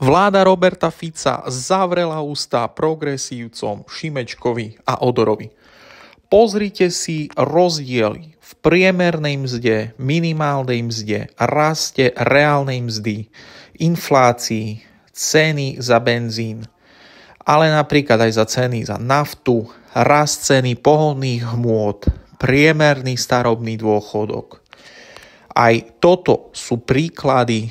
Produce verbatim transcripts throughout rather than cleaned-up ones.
Vláda Roberta Fica zavrela ústa progresívcom Šimečkovi a Odorovi. Pozrite si rozdiely v priemernej mzde, minimálnej mzde, raste reálnej mzdy, inflácii, ceny za benzín, ale napríklad aj za ceny za naftu, rast ceny pohonných hmôt, priemerný starobný dôchodok. Aj toto sú príklady,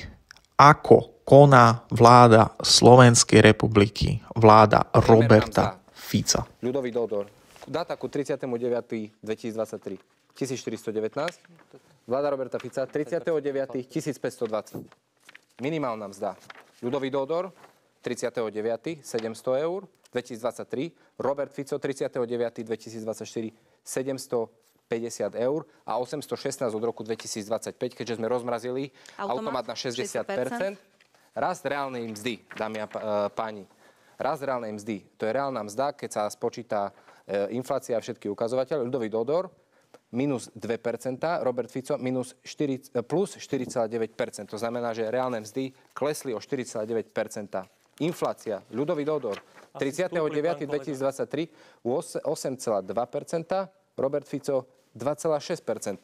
ako koná vláda Slovenskej republiky, vláda Roberta Fica. Ľudovít Odor. Dáta ku tridsiateho deviateho dvetisícdvadsaťtri. tisícštyristodevätnásť. Vláda Roberta Fica. tridsiateho deviateho tisícpäťstodvadsať. Minimálna mzda. Ľudovít Odor. tridsiateho deviateho sedemsto eur. dvetisícdvadsaťtri. Robert Fico. tridsiateho deviateho dvetisícdvadsaťštyri. sedemstopäťdesiat eur a osemstošestnásť od roku dvetisícdvadsaťpäť, keďže sme rozmrazili automat, automat na šesťdesiat percent. Rast reálnej mzdy, dámy a páni. Rast reálnej mzdy. To je reálna mzda, keď sa spočíta e, inflácia a všetky ukazovateľe. Ľudovít Odor minus dve percentá, Robert Fico minus štyri, plus štyri celé deväť percent. To znamená, že reálne mzdy klesli o štyri celé deväť percent. Inflácia. Ľudovít Odor tridsiateho deviateho dvetisícdvadsaťtri osem celé dva percent, Robert Fico dva celé šesť percent.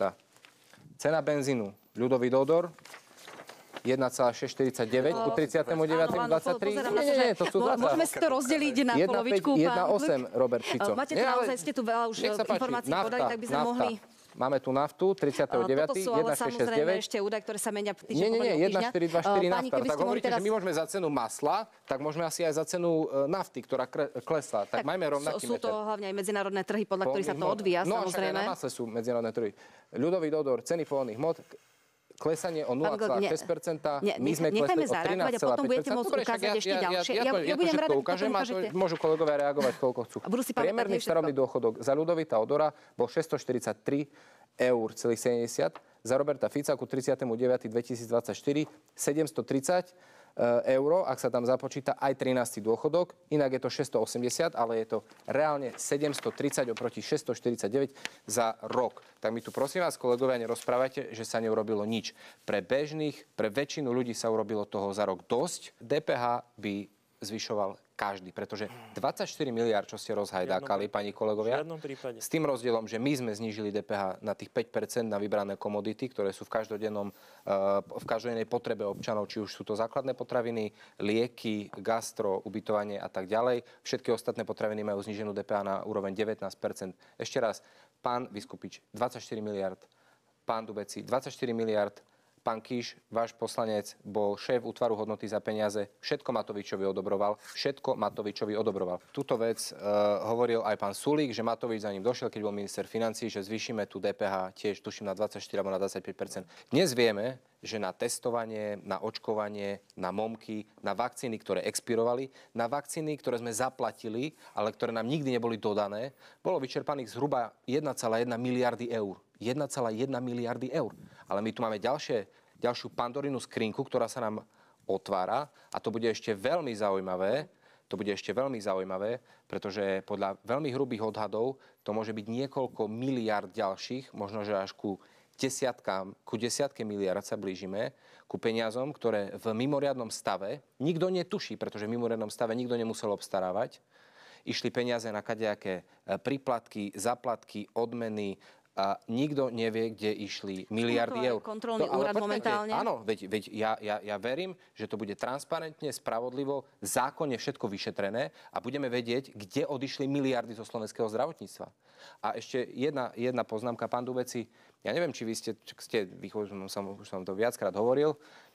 Cena benzínu. Ľudovít Odor jeden celé šesťstoštyridsaťdeväť ku tridsiateho deviateho dvadsaťtri. Nie, nie, nie, to sú dvadsať. Môžeme si to rozdeliť na polovičku. jeden osem, Robert Fico. Máte tu naozaj, ste tu veľa už informácií podali, tak by sme mohli... Máme tu naftu, tridsiateho deviateho Toto sú ale jeden šesť šesť deväť. samozrejme ešte údaje, ktoré sa menia týždeň Nie, nie, nie, podľa jeden štyri dva štyri týždňa. nafta. Tak hovoríte, že my môžeme za cenu masla, tak môžeme asi aj za cenu nafty, ktorá klesla. Tak majme rovnaký Sú meter. to hlavne aj medzinárodné trhy, podľa ktorých sa to odvíja, no, samozrejme. No a však aj na masle sú medzinárodné trhy. Ľudovít Odor, ceny pohonných hmot, klesanie o nula celé šesť percent, my sme klesli o trinásť celé päť percent. Dobre, však ja, ja, ja, ja, ja, ja to všetko ukážem a to môžu kolegovia reagovať, koľko chcú. Priemerný starobný dôchodok za Ľudovíta Odora bol šesťstoštyridsaťtri eur celých sedemdesiat, za Roberta Fica ku tridsiateho deviateho dvetisícdvadsaťštyri sedemstotridsať eur, ak sa tam započíta aj trinásty dôchodok, inak je to šesťstoosemdesiat, ale je to reálne sedemstotridsať oproti šesťstoštyridsaťdeväť za rok. Tak mi tu prosím vás, kolegovia, nerozprávajte, že sa neurobilo nič. Pre bežných, pre väčšinu ľudí sa urobilo toho za rok dosť. dé pé há by zvyšoval každý, pretože dvadsaťštyri miliárd, čo ste rozhajdákali, pani kolegovia, s tým rozdielom, že my sme znížili dé pé há na tých päť percent na vybrané komodity, ktoré sú v každodennom, v každodennej potrebe občanov, či už sú to základné potraviny, lieky, gastro, ubytovanie a tak ďalej. Všetky ostatné potraviny majú zníženú dé pé há na úroveň devätnásť percent. Ešte raz, pán Viskupič, dvadsaťštyri miliárd, pán Dubeci, dvadsaťštyri miliárd, pán Kiš, váš poslanec, bol šéf útvaru hodnoty za peniaze. Všetko Matovičovi odobroval. Všetko Matovičovi odobroval. Túto vec uh, hovoril aj pán Sulík, že Matovič za ním došiel, keď bol minister financií, že zvýšime tu dé pé há tiež, tuším, na dvadsaťštyri alebo na dvadsaťpäť percent. Dnes vieme, že na testovanie, na očkovanie, na momky, na vakcíny, ktoré expirovali, na vakcíny, ktoré sme zaplatili, ale ktoré nám nikdy neboli dodané, bolo vyčerpaných zhruba jeden celá jedna miliardy eur. jeden celá jedna miliardy eur. Ale my tu máme ďalšie, ďalšiu Pandorinu skrinku, ktorá sa nám otvára a to bude ešte veľmi zaujímavé, to bude ešte veľmi zaujímavé, pretože podľa veľmi hrubých odhadov to môže byť niekoľko miliard ďalších, možno že až ku desiatkám, ku desiatke miliard sa blížime, ku peniazom, ktoré v mimoriadnom stave, nikto netuší, pretože v mimoriadnom stave nikto nemusel obstarávať, išli peniaze na kadejaké príplatky, zaplatky, odmeny, a nikto nevie, kde išli miliardy eur. Kontrolný úrad momentálne. Áno, veď, veď ja, ja, ja verím, že to bude transparentne, spravodlivo, zákonne všetko vyšetrené a budeme vedieť, kde odišli miliardy zo slovenského zdravotníctva. A ešte jedna, jedna poznámka, pán Dubeci. Ja neviem, či vy ste, ste vy, už, som, už som to viackrát hovoril,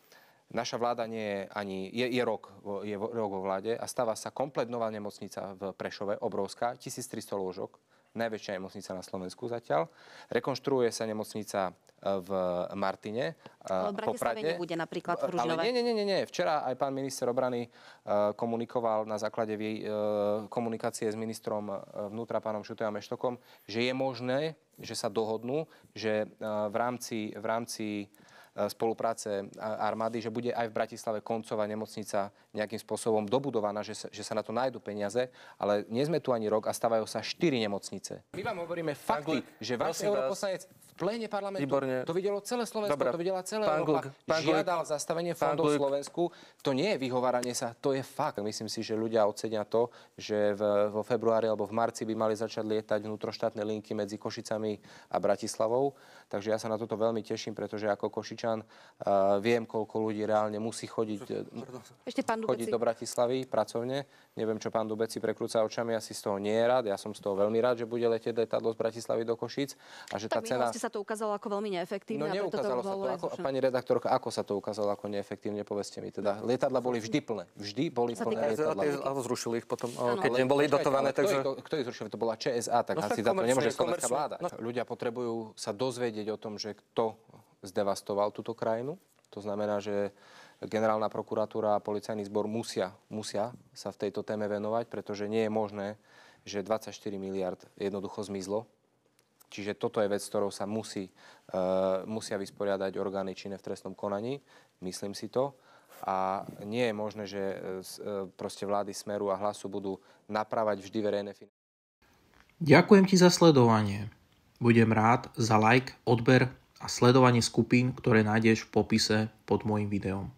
naša vláda nie je ani, je, je, rok, je rok vo vláde a stáva sa komplet nová nemocnica v Prešove, obrovská, tisíctristo lôžok. Najväčšia nemocnica na Slovensku zatiaľ. Rekonštruuje sa nemocnica v Martine. Ale v Bratislave nebude napríklad v Ružinove. Ale nie, nie, nie, nie. Včera aj pán minister obrany komunikoval na základe komunikácie s ministrom vnútra pánom Šutajom Eštokom, že je možné, že sa dohodnú, že v rámci, v rámci spolupráce armády, že bude aj v Bratislave koncová nemocnica nejakým spôsobom dobudovaná, že sa, že sa na to nájdu peniaze, ale nie sme tu ani rok a stavajú sa štyri nemocnice. My vám hovoríme fakty, že váš europoslanec v pléne parlamentu Výborne. To videlo celé Slovensko, Dobre. To videla celá pán Európa, Gluk, žiadal Gluk. Zastavenie fondov v Slovensku. To nie je vyhováranie sa, to je fakt. Myslím si, že ľudia ocenia to, že v, vo februári alebo v marci by mali začať lietať vnútroštátne linky medzi Košicami a Bratislavou. Takže ja sa na toto veľmi teším, pretože ako Košičan uh, viem, koľko ľudí reálne musí chodiť, Ešte pán chodiť do Bratislavy pracovne. Neviem, čo pán Dubeci prekrúca očami, asi z toho nie je rád. Ja som z toho veľmi rád, že bude letieť letadlo z Bratislavy do Košíc. A že tak tá cena... sa to ukázalo ako veľmi neefektívne. No neukázalo sa to. Ako, pani redaktorka, ako sa to ukázalo ako neefektívne? Povedzte mi teda. Lietadla boli vždy plné. Vždy boli plné lietadla. Ale zrušili ich potom, ano. Keď neboli dotované. Takže... Kto, kto ich zrušil? To bola ČSA, tak no, asi za to nemôže slovenská vláda. No. Ľudia potrebujú sa dozvedieť o tom, že kto zdevastoval túto krajinu. To znamená, že generálna prokuratúra a policajný zbor musia, musia sa v tejto téme venovať, pretože nie je možné, že dvadsaťštyri miliárd jednoducho zmizlo. Čiže toto je vec, s ktorou sa musí, uh, musia vysporiadať orgány činné v trestnom konaní. Myslím si to. A nie je možné, že uh, proste vlády Smeru a Hlasu budú naprávať vždy verejné financie. Ďakujem ti za sledovanie. Budem rád za like, odber a sledovanie skupín, ktoré nájdeš v popise pod môjim videom.